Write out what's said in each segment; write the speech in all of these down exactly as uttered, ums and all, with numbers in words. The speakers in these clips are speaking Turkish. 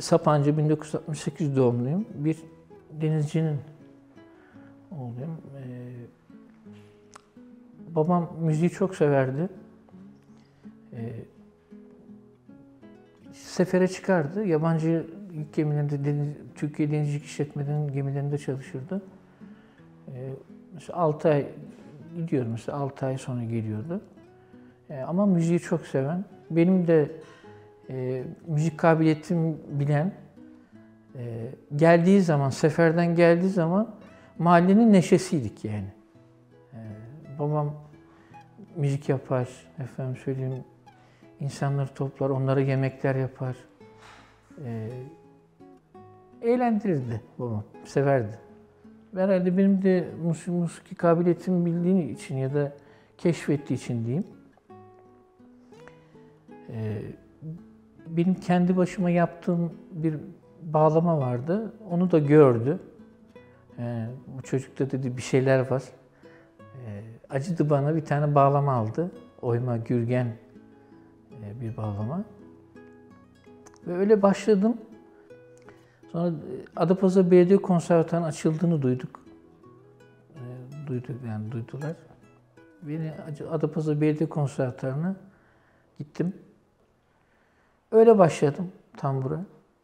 Sapanca bin dokuz yüz altmış sekiz doğumluyum. Bir denizcinin oğluyum. Ee, babam müziği çok severdi. Ee, sefere çıkardı. Yabancı yük gemilerinde, deniz, Türkiye Denizcilik İşletme'nin gemilerinde çalışırdı. Ee, mesela altı ay gidiyordu, mesela altı ay sonra geliyordu. Ee, ama müziği çok seven, benim de e, müzik kabiliyetimi bilen, e, geldiği zaman, seferden geldiği zaman mahallenin neşesiydik yani. Ee, babam müzik yapar, efendim söyleyeyim, insanları toplar, onlara yemekler yapar. Ee, eğlendirirdi babam, severdi. Herhalde benim de musiki, musiki kabiliyetimi bildiği için ya da keşfettiği için diyeyim. Ee, benim kendi başıma yaptığım bir bağlama vardı. Onu da gördü. Ee, bu çocukta dedi bir şeyler var. Ee, acıdı bana, bir tane bağlama aldı. Oyma, gürgen e, bir bağlama. Ve öyle başladım. Sonra Adapazarı Belediye Konservatuvarı'nın açıldığını duyduk. E, duyduk yani duydular. Beni Adapazarı Belediye Konservatuvarı'na gittim. Öyle başladım tambura.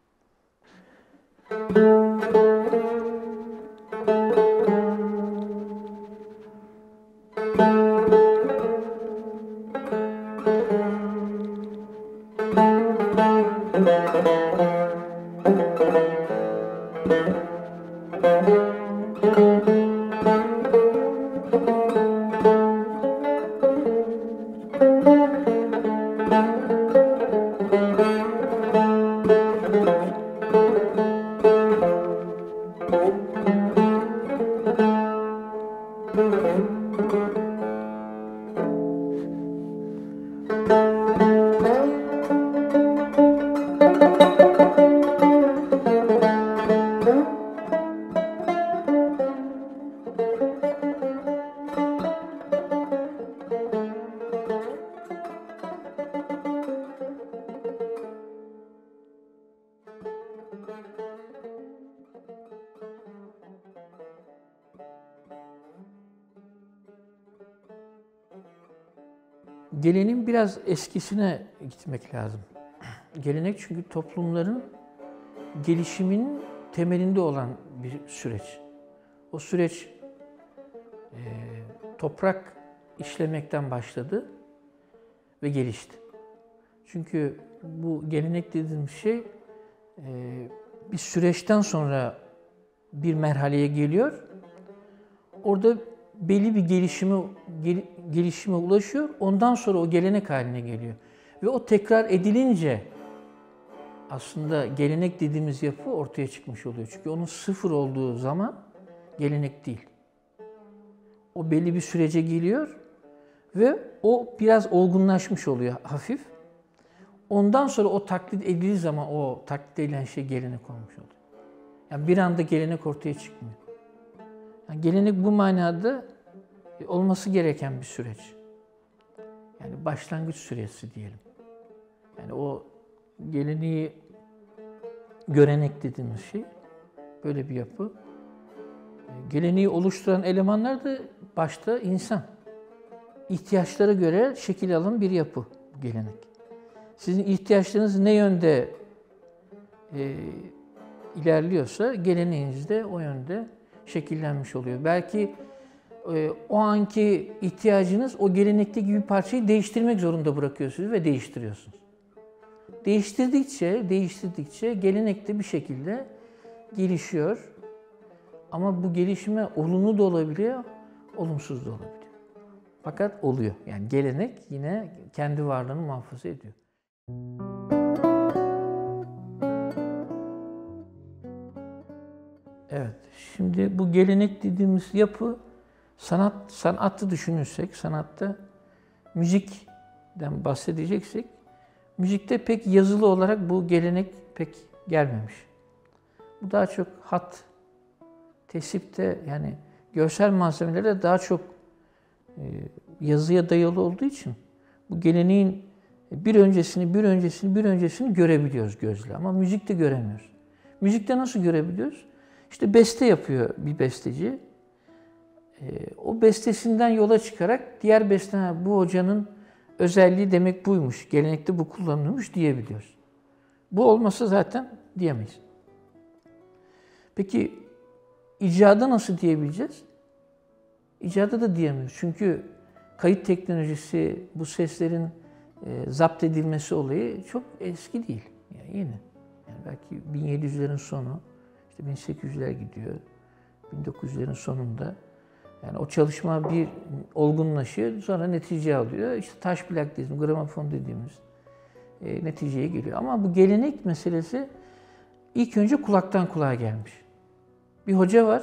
Geleneğin biraz eskisine gitmek lazım. Gelenek çünkü toplumların gelişiminin temelinde olan bir süreç. O süreç e, toprak işlemekten başladı ve gelişti. Çünkü bu gelenek dediğimiz şey e, bir süreçten sonra bir merhaleye geliyor. Orada belli bir gelişime, gel, gelişime ulaşıyor. Ondan sonra o gelenek haline geliyor. Ve o tekrar edilince aslında gelenek dediğimiz yapı ortaya çıkmış oluyor. Çünkü onun sıfır olduğu zaman gelenek değil. O belli bir sürece geliyor ve o biraz olgunlaşmış oluyor hafif. Ondan sonra o taklit edildiği zaman o taklit edilen şey gelenek olmuş oluyor. Yani bir anda gelenek ortaya çıkmıyor. Yani gelenek bu manada olması gereken bir süreç. Yani başlangıç süresi diyelim. Yani o geleneği görenek dediğimiz şey böyle bir yapı. Geleneği oluşturan elemanlar da başta insan. İhtiyaçlara göre şekil alan bir yapı bu gelenek. Sizin ihtiyaçlarınız ne yönde e, ilerliyorsa geleneğiniz de o yönde şekillenmiş oluyor. Belki e, o anki ihtiyacınız o gelenekteki bir parçayı değiştirmek zorunda bırakıyorsunuz ve değiştiriyorsunuz. Değiştirdikçe, değiştirdikçe gelenek de bir şekilde gelişiyor. Ama bu gelişme olumlu da olabiliyor, olumsuz da olabiliyor. Fakat oluyor. Yani gelenek yine kendi varlığını muhafaza ediyor. Evet, şimdi bu gelenek dediğimiz yapı, sanat, sanatı düşünürsek, sanatta müzikten bahsedeceksek, müzikte pek yazılı olarak bu gelenek pek gelmemiş. Bu daha çok hat, tesipte yani görsel malzemelerde daha çok e, yazıya dayalı olduğu için bu geleneğin bir öncesini, bir öncesini, bir öncesini görebiliyoruz gözle ama müzikte göremiyoruz. Müzikte nasıl görebiliyoruz? İşte beste yapıyor bir besteci. O bestesinden yola çıkarak diğer beste, bu hocanın özelliği demek buymuş, gelenekte bu kullanılmış diyebiliyoruz. Bu olmasa zaten diyemeyiz. Peki icada nasıl diyebileceğiz? İcada da diyemiyoruz. Çünkü kayıt teknolojisi, bu seslerin e, zapt edilmesi olayı çok eski değil. Yani yeni. Yani belki bin yedi yüzlerin sonu, işte bin sekiz yüzler gidiyor. bin dokuz yüzlerin sonunda. Yani o çalışma bir olgunlaşıyor, sonra netice alıyor. İşte taş plak dediğimiz, gramofon dediğimiz e, neticeye geliyor. Ama bu gelenek meselesi ilk önce kulaktan kulağa gelmiş. Bir hoca var,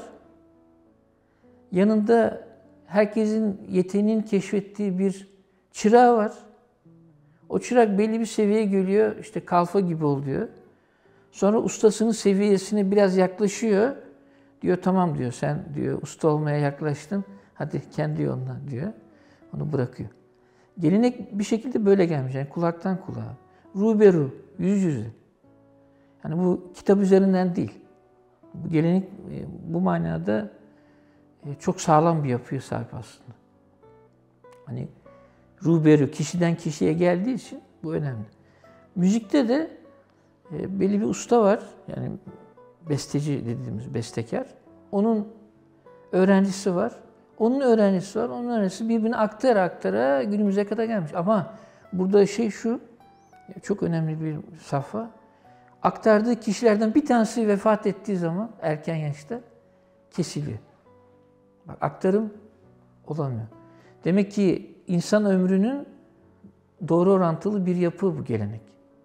yanında herkesin yeteneğini keşfettiği bir çırağı var. O çırak belli bir seviyeye geliyor, işte kalfa gibi oluyor. Sonra ustasının seviyesine biraz yaklaşıyor. Diyor tamam diyor, sen diyor usta olmaya yaklaştın, hadi kendi yoluna diyor. Onu bırakıyor. Gelenek bir şekilde böyle gelmiş, yani kulaktan kulağa. Ruberu, yüz yüze. Yani bu kitap üzerinden değil. Bu gelenek bu manada çok sağlam bir yapıya sahip aslında. Hani ruberu, kişiden kişiye geldiği için bu önemli. Müzikte de belli bir usta var, yani besteci dediğimiz bestekar. Onun öğrencisi var, onun öğrencisi var, onun öğrencisi birbirine aktara aktara günümüze kadar gelmiş. Ama burada şey şu, çok önemli bir safha. Aktardığı kişilerden bir tanesi vefat ettiği zaman erken yaşta kesiliyor. Bak, aktarım olamıyor. Demek ki insan ömrünün doğru orantılı bir yapı bu gelenek.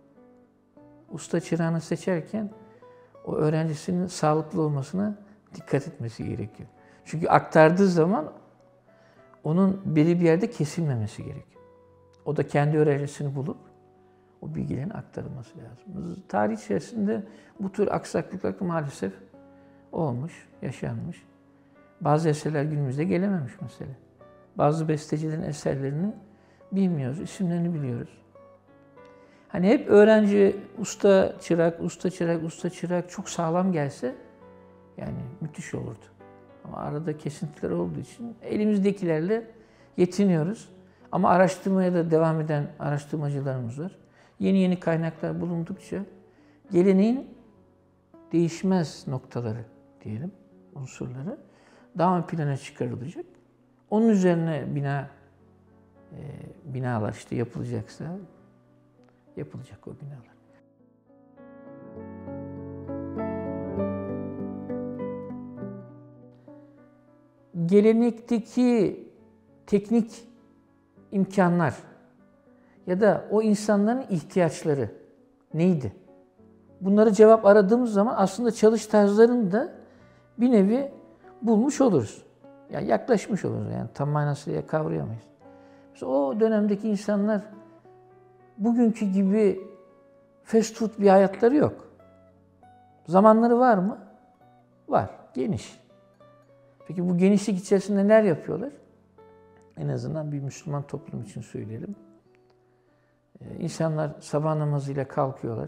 Usta çırağını seçerken o öğrencisinin sağlıklı olmasına dikkat etmesi gerekiyor. Çünkü aktardığı zaman onun belli bir yerde kesilmemesi gerekiyor. O da kendi öğrencisini bulup o bilgilerin aktarılması lazım. Tarih içerisinde bu tür aksaklıklar maalesef olmuş, yaşanmış. Bazı eserler günümüzde gelememiş mesela. Bazı bestecilerin eserlerini bilmiyoruz, isimlerini biliyoruz. Hani hep öğrenci, usta, çırak, usta, çırak, usta, çırak çok sağlam gelse yani müthiş olurdu. Ama arada kesintiler olduğu için elimizdekilerle yetiniyoruz. Ama araştırmaya da devam eden araştırmacılarımız var. Yeni yeni kaynaklar bulundukça geleneğin değişmez noktaları diyelim, unsurları daha ön plana çıkarılacak. Onun üzerine bina e, binalar işte yapılacaksa yapılacak o binalar. Gelenekteki teknik imkanlar ya da o insanların ihtiyaçları neydi? Bunları cevap aradığımız zaman aslında çalış tarzlarını da bir nevi bulmuş oluruz. Yani yaklaşmış oluruz. Yani tam manasıyla kavrayamayız. Mesela o dönemdeki insanlar bugünkü gibi fast food bir hayatları yok. Zamanları var mı? Var. Geniş. Peki bu genişlik içerisinde neler yapıyorlar? En azından bir Müslüman toplum için söyleyelim. Ee, insanlar sabah namazıyla kalkıyorlar.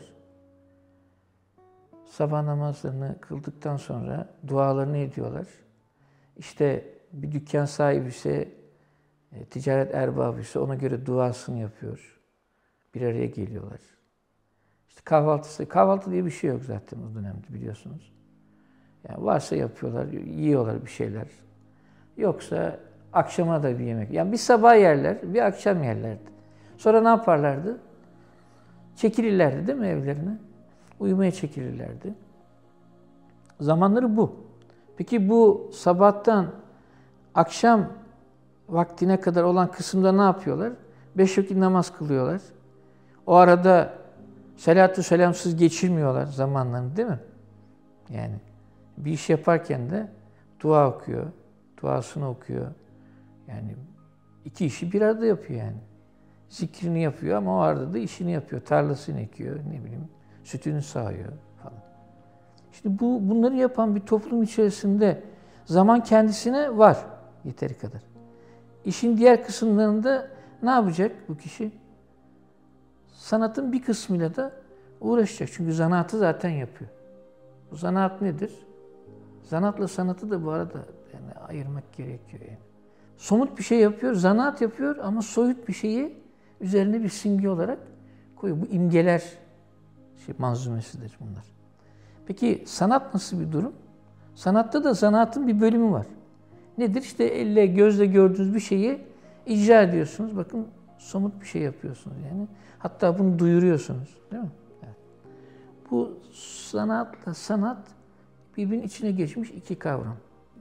Sabah namazlarını kıldıktan sonra dualarını ediyorlar. İşte bir dükkan sahibi ise, ticaret erbabı ise ona göre duasını yapıyor. Bir araya geliyorlar. İşte kahvaltısı, kahvaltı diye bir şey yok zaten o dönemde biliyorsunuz. Yani varsa yapıyorlar, yiyorlar bir şeyler. Yoksa akşama da bir yemek. Yani bir sabah yerler, bir akşam yerlerdi. Sonra ne yaparlardı? Çekilirlerdi değil mi evlerine? Uyumaya çekilirlerdi. Zamanları bu. Peki bu sabahtan akşam vaktine kadar olan kısımda ne yapıyorlar? Beş vakit namaz kılıyorlar. O arada salatü selamsız geçirmiyorlar zamanlarını değil mi? Yani bir iş yaparken de dua okuyor, duasını okuyor. Yani iki işi bir arada yapıyor yani. Zikrini yapıyor ama o arada da işini yapıyor. Tarlasını ekiyor, ne bileyim, sütünü sağıyor falan. Şimdi bu bunları yapan bir toplum içerisinde zaman kendisine var yeteri kadar. İşin diğer kısımlarında ne yapacak bu kişi? sanatın bir kısmıyla da uğraşacak. Çünkü zanaatı zaten yapıyor. Bu zanaat nedir? Zanaatla sanatı da bu arada yani ayırmak gerekiyor yani. Somut bir şey yapıyor, zanaat yapıyor ama soyut bir şeyi üzerine bir simge olarak koyuyor. Bu imgeler şey, manzumesidir bunlar. Peki sanat nasıl bir durum? Sanatta da zanaatın bir bölümü var. Nedir? İşte elle, gözle gördüğünüz bir şeyi icra ediyorsunuz. Bakın somut bir şey yapıyorsunuz yani. Hatta bunu duyuruyorsunuz, değil mi? Evet. Bu sanatla sanat birbirinin içine geçmiş iki kavram.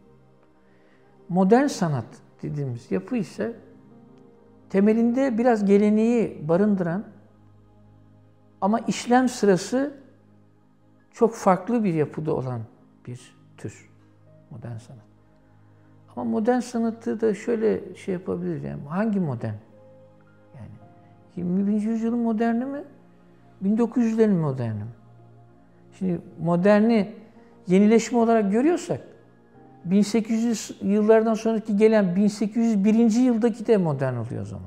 Modern sanat dediğimiz yapı ise temelinde biraz geleneği barındıran ama işlem sırası çok farklı bir yapıda olan bir tür modern sanat. Ama modern sanatı da şöyle şey yapabiliriz yani hangi modern? Yani yirmi birinci yüzyılın moderni mi? bin dokuz yüzlerin moderni mi? Şimdi moderni yenileşme olarak görüyorsak bin sekiz yüz yıllardan sonraki gelen bin sekiz yüz birinci yıldaki de modern oluyor o zaman.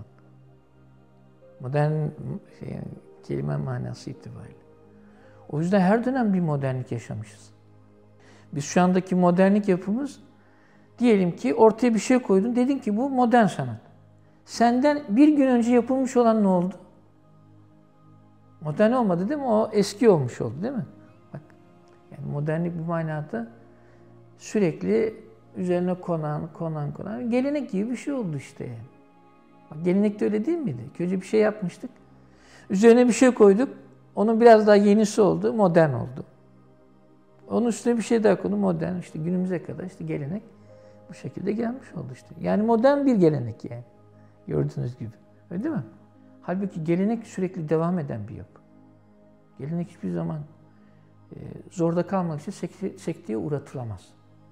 Modern şey, yani, kelime manası itibariyle. O yüzden her dönem bir modernlik yaşamışız. Biz şu andaki modernlik yapımız diyelim ki ortaya bir şey koydun, dedin ki bu modern sanat. Senden bir gün önce yapılmış olan ne oldu? Modern olmadı değil mi? O eski olmuş oldu değil mi? Bak, yani modernlik bu manada sürekli üzerine konan, konan, konan, gelenek gibi bir şey oldu işte yani. Bak, gelenek de öyle değil miydi? Önce bir şey yapmıştık, üzerine bir şey koyduk, onun biraz daha yenisi oldu, modern oldu. Onun üstüne bir şey daha koyduk, modern, işte günümüze kadar işte gelenek bu şekilde gelmiş oldu işte. Yani modern bir gelenek yani. Gördüğünüz gibi. Öyle değil mi? Halbuki gelenek sürekli devam eden bir yapı. Gelenek hiçbir zaman e, zorda kalmak için sekte, sekteye uğratılamaz.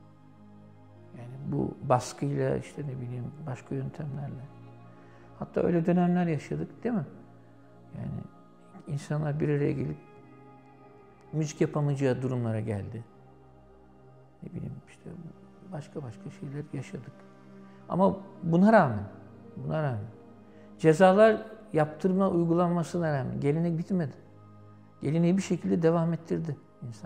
Yani bu baskıyla işte ne bileyim başka yöntemlerle. Hatta öyle dönemler yaşadık değil mi? Yani insanlar bir araya gelip müzik yapamayacağı durumlara geldi. Ne bileyim işte başka başka şeyler yaşadık. Ama buna rağmen, buna rağmen cezalar yaptırma uygulanmasına rağmen gelenek bitmedi. Geleneği bir şekilde devam ettirdi insan.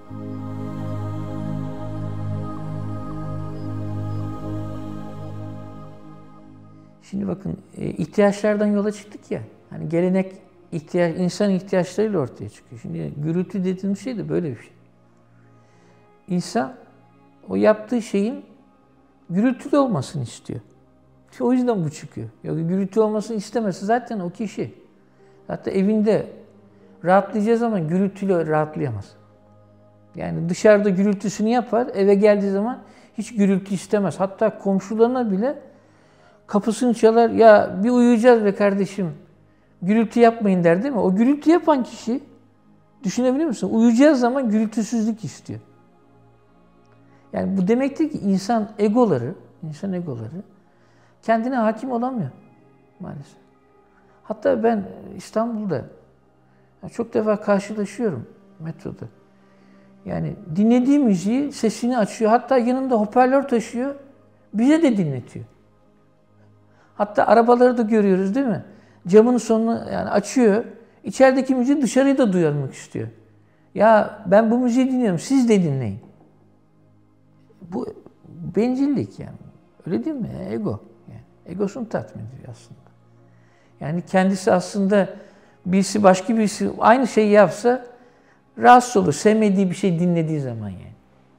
Şimdi bakın ihtiyaçlardan yola çıktık ya. Hani gelenek ihtiyaç, insan ihtiyaçlarıyla ortaya çıkıyor. Şimdi gürültü dediğimiz şey de böyle bir şey. İnsan o yaptığı şeyin gürültülü olmasını istiyor. İşte o yüzden bu çıkıyor. Yok gürültü olmasını istemesi zaten o kişi. Hatta evinde rahatlayacağı zaman gürültüyle rahatlayamaz. Yani dışarıda gürültüsünü yapar, eve geldiği zaman hiç gürültü istemez. Hatta komşularına bile kapısını çalar, ya bir uyuyacağız be kardeşim, gürültü yapmayın der değil mi? O gürültü yapan kişi, düşünebiliyor musun? Uyuyacağı zaman gürültüsüzlük istiyor. Yani bu demektir ki insan egoları, insan egoları kendine hakim olamıyor maalesef. Hatta ben İstanbul'da çok defa karşılaşıyorum metroda. Yani dinlediği müziği sesini açıyor. Hatta yanında hoparlör taşıyor. Bize de dinletiyor. Hatta arabaları da görüyoruz değil mi? Camının sonunu yani açıyor. İçerideki müziği dışarıyı da duyurmak istiyor. Ya ben bu müziği dinliyorum, siz de dinleyin. Bu bencillik yani. Öyle değil mi? Ego. Yani egosunu tatmin ediyor aslında. Yani kendisi aslında birisi başka birisi aynı şeyi yapsa rahatsız olur. Sevmediği bir şey dinlediği zaman yani.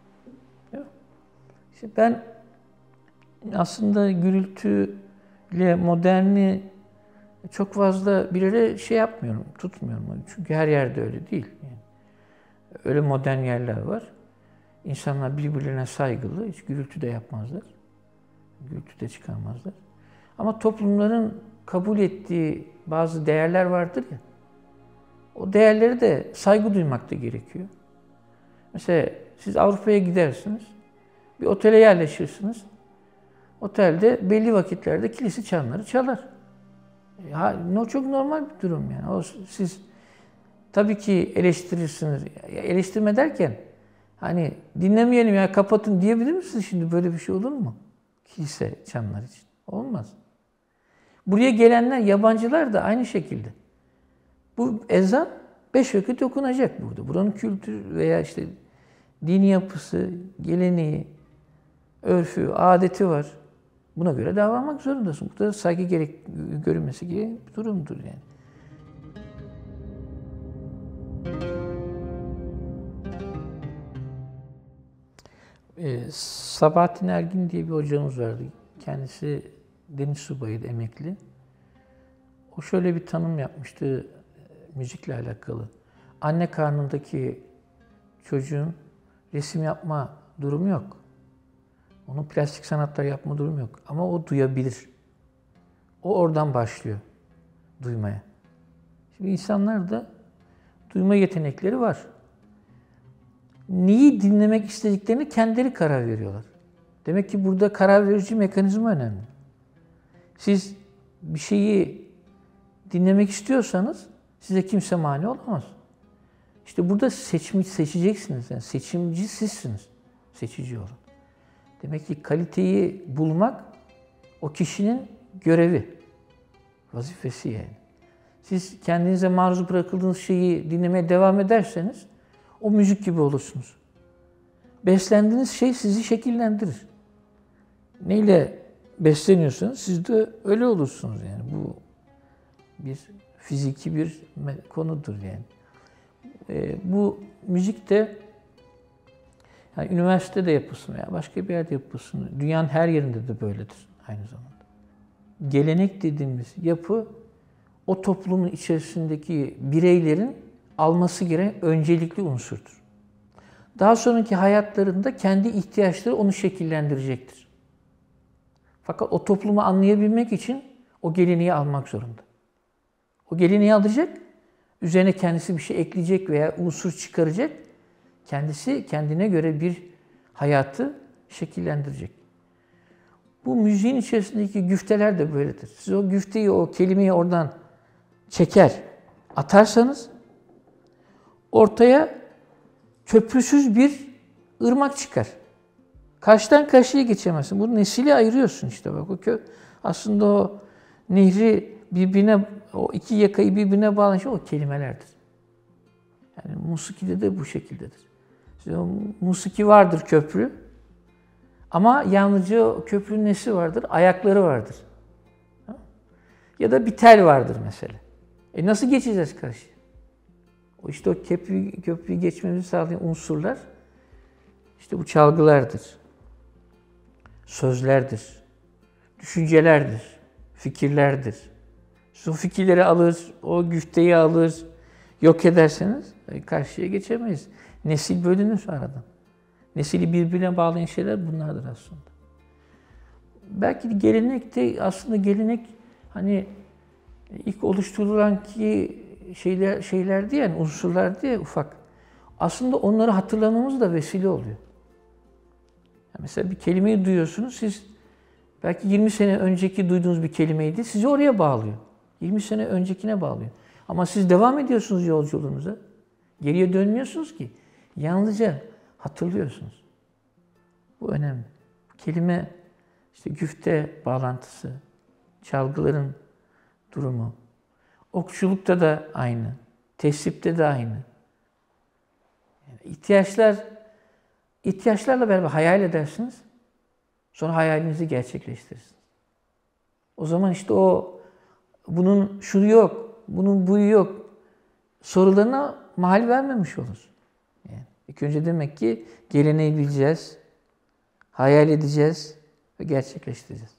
İşte ben aslında gürültüyle moderni çok fazla bir yere şey yapmıyorum, tutmuyorum. Çünkü her yerde öyle değil. Yani öyle modern yerler var. İnsanlar birbirlerine saygılı, hiç gürültü de yapmazlar. Gürültü de çıkarmazlar. Ama toplumların kabul ettiği bazı değerler vardır ya, o değerlere de saygı duymak da gerekiyor. Mesela siz Avrupa'ya gidersiniz, bir otele yerleşirsiniz. Otelde belli vakitlerde kilise çanları çalar. Ya, çok normal bir durum yani. O, siz tabii ki eleştirirsiniz. Eleştirme derken hani dinlemeyelim ya kapatın diyebilir misiniz şimdi, böyle bir şey olur mu? Kilise çanlar için. Olmaz. Buraya gelenler, yabancılar da aynı şekilde. Bu ezan beş vakit okunacak burada. Buranın kültür veya işte dini yapısı, geleneği, örfü, adeti var. Buna göre davranmak zorundasın. Bu da saygı gerek görünmesi gibi bir durumdur yani. Ee, Sabahattin Ergin diye bir hocamız vardı. Kendisi deniz subayıydı, emekli. O şöyle bir tanım yapmıştı müzikle alakalı. Anne karnındaki çocuğun resim yapma durumu yok. Onun plastik sanatlar yapma durumu yok. Ama o duyabilir. O oradan başlıyor duymaya. Şimdi insanlar da duyma yetenekleri var. Neyi dinlemek istediklerini kendileri karar veriyorlar. Demek ki burada karar verici mekanizma önemli. Siz bir şeyi dinlemek istiyorsanız size kimse mani olamaz. İşte burada seçmiş, seçeceksiniz. Yani seçimci sizsiniz. Seçici olun. Demek ki kaliteyi bulmak o kişinin görevi, vazifesi yani. Siz kendinize maruz bırakıldığınız şeyi dinlemeye devam ederseniz o müzik gibi olursunuz. Beslendiğiniz şey sizi şekillendirir. Neyle besleniyorsanız siz de öyle olursunuz yani. Bu bir fiziki bir konudur yani. E, bu müzik de yani üniversitede yapılsın veya başka bir yerde yapılsın. Dünyanın her yerinde de böyledir aynı zamanda. Gelenek dediğimiz yapı o toplumun içerisindeki bireylerin alması gereken öncelikli unsurdur. Daha sonraki hayatlarında kendi ihtiyaçları onu şekillendirecektir. Fakat o toplumu anlayabilmek için o geleneği almak zorunda. O geleneği alacak, üzerine kendisi bir şey ekleyecek veya unsur çıkaracak. Kendisi kendine göre bir hayatı şekillendirecek. Bu müziğin içerisindeki güfteler de böyledir. Siz o güfteyi, o kelimeyi oradan çeker, atarsanız ortaya köprüsüz bir ırmak çıkar. Karşıdan karşıya geçemezsin. Bu nesili ayırıyorsun işte bak. O kö aslında o nehri birbirine, o iki yakayı birbirine bağlayan şey o kelimelerdir. Yani musikide de bu şekildedir. İşte o musiki vardır köprü. Ama yalnızca o köprünün nesi vardır? Ayakları vardır. Ya da bir tel vardır mesela. E nasıl geçeceğiz karşıya? O işte o köprü, köprüyü geçmemizi sağlayan unsurlar işte bu çalgılardır. Sözlerdir. Düşüncelerdir. Fikirlerdir. Siz o fikirleri alır, o güfteyi alır, yok ederseniz karşıya geçemeyiz. Nesil bölünür aradan. Nesili birbirine bağlayan şeyler bunlardır aslında. Belki de gelenek de aslında gelenek hani ilk oluşturulan ki şeyler şeylerdi yani unsurlardı ya ufak. Aslında onları hatırlamamız da vesile oluyor. Yani mesela bir kelimeyi duyuyorsunuz siz belki yirmi sene önceki duyduğunuz bir kelimeydi sizi oraya bağlıyor. yirmi sene öncekine bağlıyor. Ama siz devam ediyorsunuz yolculuğunuza. Geriye dönmüyorsunuz ki. Yalnızca hatırlıyorsunuz. Bu önemli. Kelime, işte güfte bağlantısı, çalgıların durumu. Okçulukta da aynı. Tesipte de aynı. Yani ihtiyaçlar, ihtiyaçlarla beraber hayal edersiniz. Sonra hayalinizi gerçekleştirirsiniz. O zaman işte o bunun şunu yok, bunun buyu yok sorularına mahal vermemiş olur. Yani ilk önce demek ki geleneği bileceğiz, hayal edeceğiz ve gerçekleştireceğiz.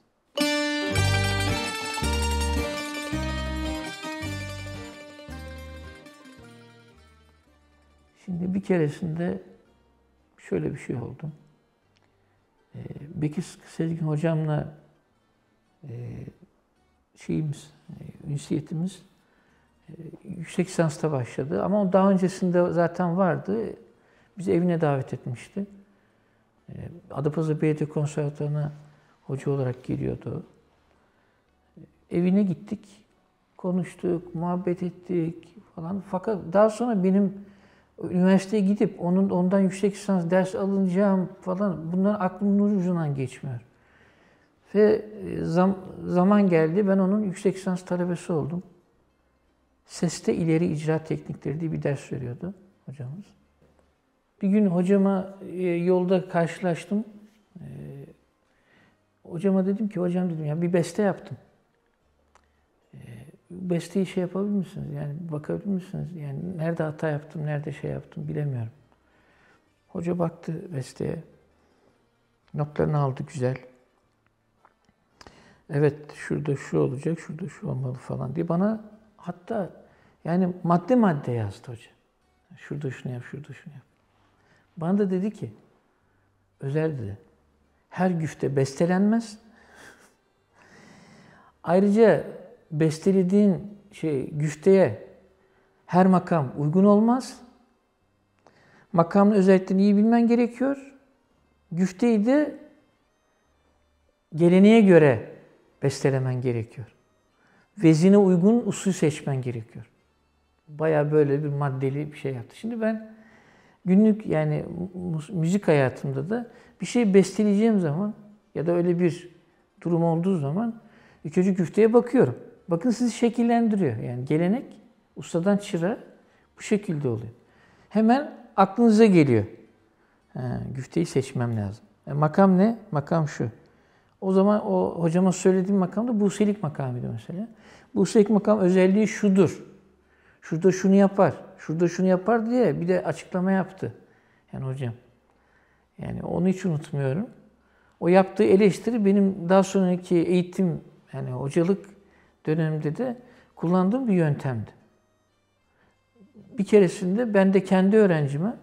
Şimdi bir keresinde şöyle bir şey oldu. Bekir Sezgin hocamla şeyimiz, ünsiyetimiz yüksek lisansta başladı. Ama o daha öncesinde zaten vardı. Bizi evine davet etmişti. Adapazarı Belediye Konservatuvarı'na hoca olarak geliyordu. Evine gittik, konuştuk, muhabbet ettik falan. Fakat daha sonra benim üniversiteye gidip onun ondan yüksek lisans ders alınacağım falan bunlar aklımın ucundan geçmiyor. Ve zam, zaman geldi ben onun yüksek lisans talebesi oldum. Seste ileri icra teknikleri diye bir ders veriyordu hocamız. Bir gün hocama e, yolda karşılaştım. E, hocama dedim ki, hocam dedim ya bir beste yaptım. E, bu besteyi şey yapabilir misiniz? Yani bakabilir misiniz? Yani nerede hata yaptım, nerede şey yaptım bilemiyorum. Hoca baktı besteye. Notlarını aldı güzel. Evet, şurada şu olacak, şurada şu olmalı falan diye bana hatta yani madde madde yazdı hoca. Şurada şunu yap, şurada şunu yap. Bana da dedi ki, Özer dedi, her güfte bestelenmez. Ayrıca bestelediğin şey güfteye her makam uygun olmaz. Makamın özelliklerini iyi bilmen gerekiyor. Güfteyi de geleneğe göre bestelemen gerekiyor. Vezine uygun usul seçmen gerekiyor. Bayağı böyle bir maddeli bir şey yaptı. Şimdi ben günlük yani müzik hayatımda da bir şey besteleyeceğim zaman ya da öyle bir durum olduğu zaman ilk önce güfteye bakıyorum. Bakın sizi şekillendiriyor. Yani gelenek ustadan çırağa bu şekilde oluyor. Hemen aklınıza geliyor. Ha, güfteyi seçmem lazım. E, makam ne? Makam şu. O zaman o hocama söylediğim makam da Buselik makamıydı mesela. Buselik makam özelliği şudur. Şurada şunu yapar, şurada şunu yapar diye bir de açıklama yaptı. Yani hocam. Yani onu hiç unutmuyorum. O yaptığı eleştiri benim daha sonraki eğitim, yani hocalık döneminde de kullandığım bir yöntemdi. Bir keresinde ben de kendi öğrencime,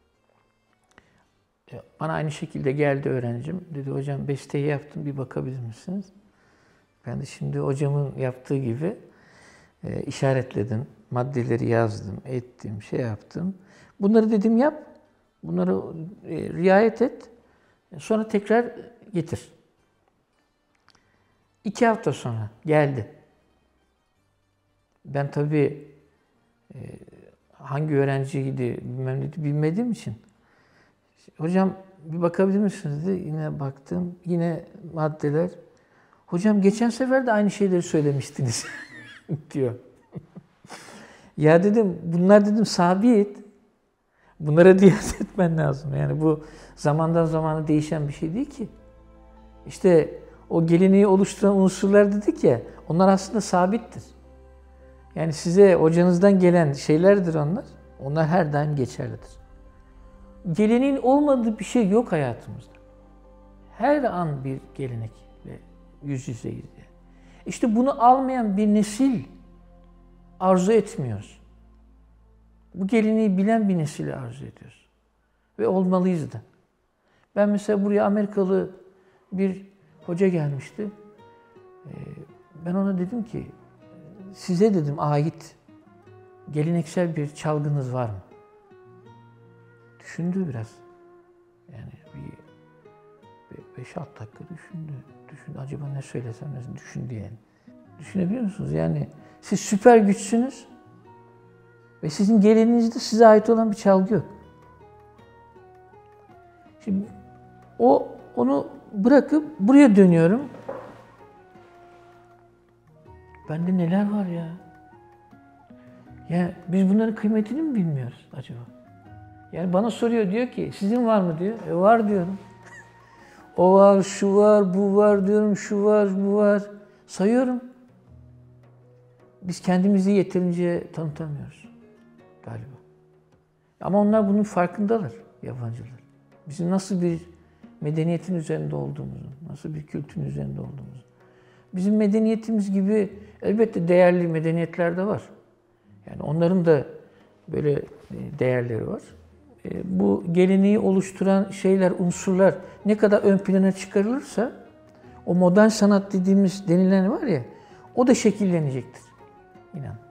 bana aynı şekilde geldi öğrencim. Dedi hocam besteyi yaptım, bir bakabilir misiniz? Ben de şimdi hocamın yaptığı gibi e, işaretledim. Maddeleri yazdım, ettim, şey yaptım. Bunları dedim yap. Bunları e, riayet et. Sonra tekrar getir. İki hafta sonra geldi. Ben tabii e, hangi öğrenciydi bilmem neydi bilmediğim için. Hocam bir bakabilir misiniz dedi. Yine baktım. Yine maddeler. Hocam geçen sefer de aynı şeyleri söylemiştiniz diyor. Ya dedim bunlar dedim sabit. Bunlara dikkat etmen lazım. Yani bu zamandan zamana değişen bir şey değil ki. İşte o geleneği oluşturan unsurlar dedik ya, onlar aslında sabittir. Yani size hocanızdan gelen şeylerdir onlar. Onlar her daim geçerlidir. Geleneğin olmadığı bir şey yok hayatımızda. Her an bir gelenekle yüz yüzeyiz. Yani. İşte bunu almayan bir nesil arzu etmiyoruz. Bu geleneği bilen bir nesili arzu ediyoruz. Ve olmalıyız da. Ben mesela buraya Amerikalı bir hoca gelmişti. Ben ona dedim ki, size dedim ait geleneksel bir çalgınız var mı? Düşündü biraz. Yani bir beş altı dakika düşündü. Düşündü. Acaba ne söylesem, ne düşündü yani. Düşünebiliyor musunuz? Yani siz süper güçsünüz ve sizin geleneğinizde size ait olan bir çalgı yok. Şimdi o onu bırakıp buraya dönüyorum. Bende neler var ya? Ya biz bunların kıymetini mi bilmiyoruz acaba? Yani bana soruyor, diyor ki sizin var mı diyor. E var diyorum. O var, şu var, bu var diyorum, şu var, bu var. Sayıyorum. Biz kendimizi yeterince tanıtamıyoruz galiba. Ama onlar bunun farkındalar, yabancılar. Bizim nasıl bir medeniyetin üzerinde olduğumuzu, nasıl bir kültürün üzerinde olduğumuzu. Bizim medeniyetimiz gibi elbette değerli medeniyetler de var. Yani onların da böyle değerleri var. Bu geleneği oluşturan şeyler, unsurlar ne kadar ön plana çıkarılırsa o modern sanat dediğimiz denilen var ya, o da şekillenecektir. İnan.